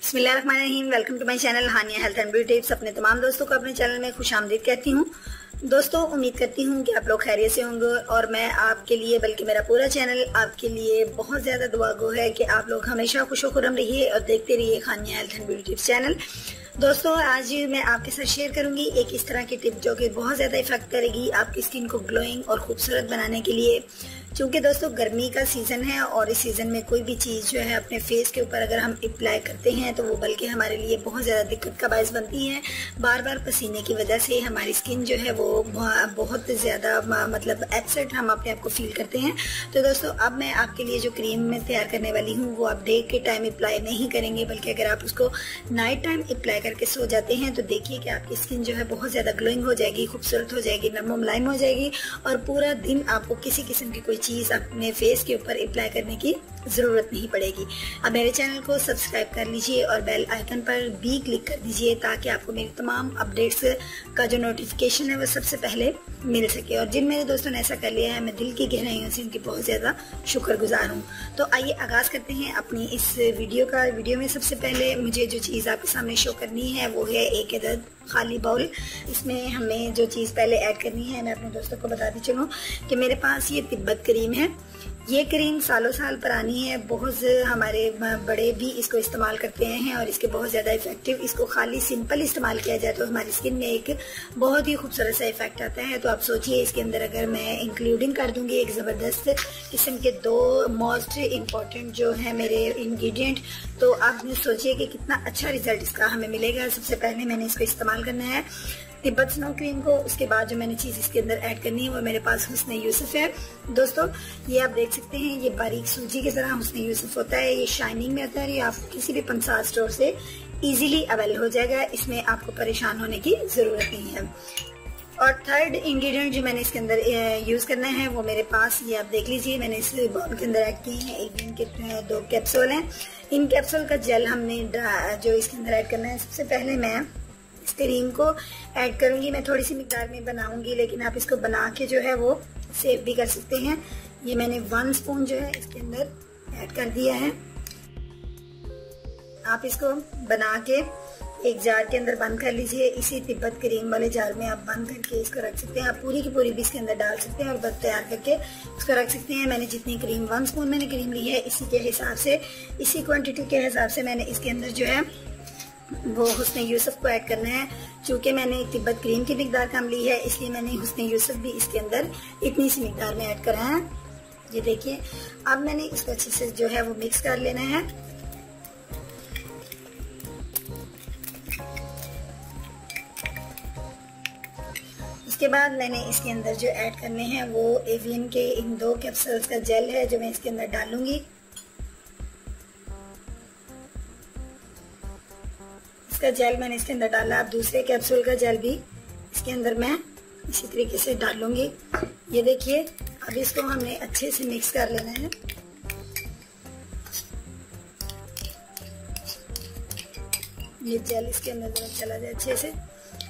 बिस्मिल्लाहिर्रहमानिर्रहीम। Welcome to my channel Hania health and beauty tips. अपने तमाम दोस्तों को अपने चैनल में खुशामदीद कहती हूँ। दोस्तों, उम्मीद करती हूँ कि आप लोग खैरियत से होंगे और मैं आपके लिए, बल्कि मेरा पूरा चैनल आपके लिए बहुत ज्यादा दुआ गो है कि आप लोग हमेशा खुशो-खुर्रम रहिए और देखते रहिए Hania health and beauty tips channel. दोस्तों, आज मैं आपके साथ शेयर करूंगी एक इस तरह की टिप जो कि बहुत ज्यादा इफेक्ट करेगी आपकी स्किन को ग्लोइंग और खूबसूरत बनाने के लिए। क्योंकि दोस्तों गर्मी का सीजन है और इस सीजन में कोई भी चीज जो है अपने फेस के ऊपर अगर हम अप्लाई करते हैं तो वो बल्कि हमारे लिए बहुत ज्यादा दिक्कत का बायस बनती है। बार बार पसीने की वजह से हमारी स्किन जो है वो बहुत ज्यादा मतलब अपसेट हम अपने आप को फील करते हैं। तो दोस्तों, अब मैं आपके लिए जो क्रीम मैं तैयार करने वाली हूँ वो आप डे के टाइम अप्लाई नहीं करेंगे, बल्कि अगर आप उसको नाइट टाइम अप्लाई करके सो जाते हैं तो देखिए कि आपकी स्किन जो है बहुत ज्यादा ग्लोइंग हो जाएगी, खूबसूरत हो जाएगी, नरम मुलायम हो जाएगी और पूरा दिन आपको किसी किस्म की कोई चीज अपने फेस के ऊपर अप्लाई करने की जरूरत नहीं पड़ेगी। अब मेरे चैनल को सब्सक्राइब कर लीजिए और बेल आइकन पर भी क्लिक कर दीजिए ताकि आपको मेरी तमाम अपडेट्स का जो नोटिफिकेशन है वो सबसे पहले मिल सके। और जिन मेरे दोस्तों ने ऐसा कर लिया है, मैं दिल की गहराइयों से उनकी बहुत ज्यादा शुक्रगुजार हूँ। तो आइए आगाज करते हैं अपनी इस वीडियो का। वीडियो में सबसे पहले मुझे जो चीज आपके सामने शो करनी है वो है एक अदद खाली बाउल। इसमें हमें जो चीज पहले ऐड करनी है, मैं अपने दोस्तों को बताती चलूं कि मेरे पास ये तिब्बत क्रीम है। ये क्रीम सालों साल पुरानी है, बहुत हमारे बड़े भी इसको इस्तेमाल करते हैं और इसके बहुत ज्यादा इफेक्टिव। इसको खाली सिंपल इस्तेमाल किया जाए तो हमारी स्किन में एक बहुत ही खूबसूरत सा इफेक्ट आता है। तो आप सोचिए, इसके अंदर अगर मैं इंक्लूडिंग कर दूंगी एक जबरदस्त किस्म के दो मोस्ट इम्पोर्टेंट जो है मेरे इंग्रेडिएंट, तो आप सोचिए कि कितना अच्छा रिजल्ट इसका हमें मिलेगा। सबसे पहले मैंने इसको इस्तेमाल करना है तिब्बत स्नो क्रीम को। उसके बाद जो मैंने चीज इसके अंदर ऐड करनी है वो मेरे पास हुस्न यूसुफ है। दोस्तों, ये आप देख सकते हैं, ये बारीक सूजी की तरह हुस्न यूसुफ होता है। ये शाइनिंग में होता है। ये आप किसी भी पंसार स्टोर से इजीली अवेल हो जाएगा। इसमें आपको परेशान होने की जरूरत नहीं है। और थर्ड इंग्रेडिएंट जो मैंने इसके अंदर यूज करना है वो मेरे पास, ये आप देख लीजिए, मैंने इस बाउल के अंदर ऐड किए हैं एवियन के 2 कैप्सूल हैं। इन कैप्सूल का जेल हमने जो इसके अंदर ऐड करना है। सबसे पहले मैं इस क्रीम को ऐड करूंगी। मैं थोड़ी सी मिकदार में बनाऊंगी, लेकिन आप इसको बना के जो है वो सेव भी कर सकते हैं। ये मैंने 1 स्पून जो है इसके अंदर ऐड कर दिया है। आप इसको बना के एक जार के अंदर बंद कर लीजिए। इसी तिब्बत क्रीम वाले जार में आप बंद करके इसको रख सकते हैं। आप पूरी की पूरी भी इसके अंदर डाल सकते हैं और बस तैयार करके इसको रख सकते हैं। मैंने जितनी क्रीम 1 स्पून मैंने क्रीम ली है, इसी के हिसाब से, इसी क्वांटिटी के हिसाब से मैंने इसके अंदर जो है वो हुस्न यूसुफ को ऐड करना है। चूंकि मैंने तिब्बत क्रीम की मिकदार कम ली है, इसलिए मैंने हुस्न यूसुफ भी इसके अंदर इतनी सी मिकदार में ऐड करा है। ये देखिए, अब मैंने इसको अच्छे से जो है वो मिक्स कर लेना है। इसके बाद मैंने इसके अंदर जो ऐड करने हैं वो एवियन के इन 2 कैप्सूल्स का जेल है जो मैं इसके अंदर डालूंगी। इसका जेल मैंने इसके अंदर डाला। अब दूसरे कैप्सूल का जेल भी इसके अंदर मैं इसी तरीके से डालूंगी। ये देखिए, अब इसको हमने अच्छे से मिक्स कर लेना है। ये जेल इसके अंदर जरा चला जाए अच्छे से।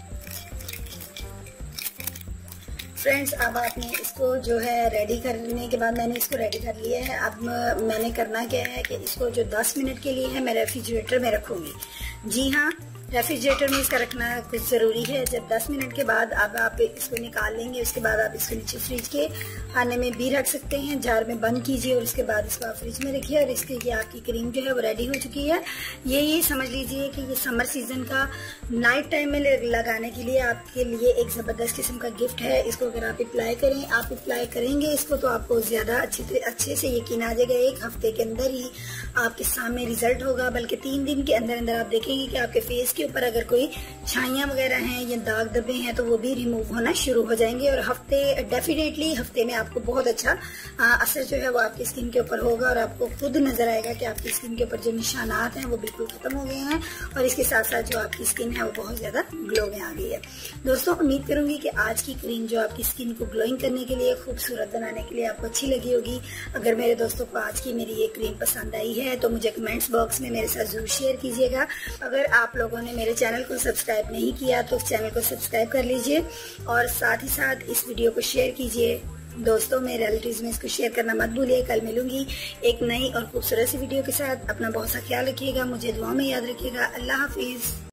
फ्रेंड्स, अब आपने इसको जो है रेडी करने के बाद, मैंने इसको रेडी कर लिया है। अब मैंने करना क्या है कि इसको जो 10 मिनट के लिए है मैं रेफ्रिजरेटर में रखूंगी। जी हाँ, रेफ्रिजरेटर में इसका रखना कुछ जरूरी है। जब 10 मिनट के बाद अब आप इसको निकाल लेंगे, उसके बाद आप इसको नीचे फ्रिज के खाने में भी रख सकते हैं। जार में बंद कीजिए और उसके बाद इसको आप फ्रिज में रखिए। और इसके ये आपकी क्रीम जो है वो रेडी हो चुकी है। ये समझ लीजिए कि ये समर सीजन का नाइट टाइम में लगाने के लिए आपके लिए एक जबरदस्त किस्म का गिफ्ट है। इसको अगर आप अप्लाई करेंगे इसको तो आपको ज्यादा अच्छे से यकीन आ जाएगा। 1 हफ्ते के अंदर ही आपके सामने रिजल्ट होगा, बल्कि 3 दिन के अंदर अंदर आप देखेंगे कि आपके फेस के ऊपर अगर कोई छाइयां वगैरह हैं या दाग धब्बे हैं तो वो भी रिमूव होना शुरू हो जाएंगे। और डेफिनेटली हफ्ते में आपको बहुत अच्छा असर जो है वो आपकी स्किन के ऊपर होगा और आपको खुद नजर आएगा कि आपकी स्किन के ऊपर जो निशानात हैं वो बिल्कुल खत्म हो गए हैं और इसके साथ साथ जो आपकी स्किन है वो बहुत ज्यादा ग्लो में आ गई है। दोस्तों, उम्मीद करूंगी कि आज की क्रीम जो आपकी स्किन को ग्लोइंग करने के लिए, खूबसूरत बनाने के लिए आपको अच्छी लगी होगी। अगर मेरे दोस्तों को आज की मेरी ये क्रीम पसंद आई है तो मुझे कमेंट्स बॉक्स में मेरे साथ जरूर शेयर कीजिएगा। अगर आप लोगों ने मेरे चैनल को सब्सक्राइब नहीं किया तो चैनल को सब्सक्राइब कर लीजिए और साथ ही साथ इस वीडियो को शेयर कीजिए। दोस्तों मेरे रिलेटिव्स में इसको शेयर करना मत भूलिए। कल मिलूंगी एक नई और खूबसूरत सी वीडियो के साथ। अपना बहुत सा ख्याल रखिएगा, मुझे दुआ में याद रखिएगा। अल्लाह हाफिज।